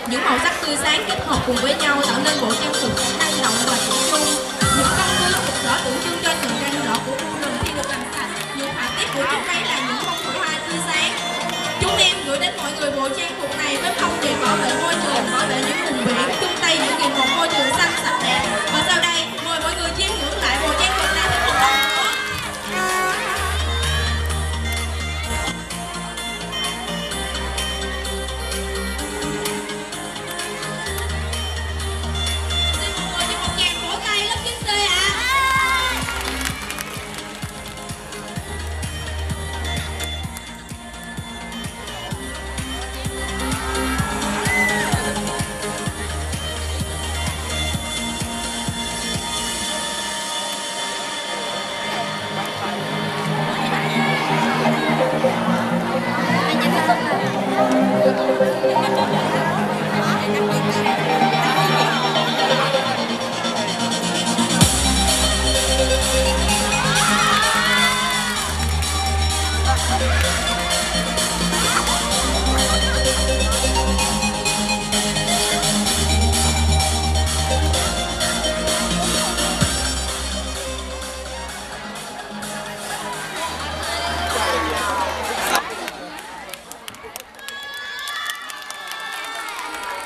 Những màu sắc tươi sáng kết hợp cùng với nhau tạo nên bộ trang phục năng động và trẻ trung. Những con bướm rực rỡ tượng trưng cho những cánh đỏ của khu rừng khi được làm sạch. Những họa tiết của chúng đây là những bông hoa tươi sáng. Chúng em gửi đến mọi người bộ trang phục này với mong để bảo vệ môi trường, bảo vệ những vùng biển, chung tay giữ gìn một môi trường xanh sạch đẹp. Và sau đây mời mọi người chiêm ngưỡng lại bộ trang phục này với một lần nữa. Anh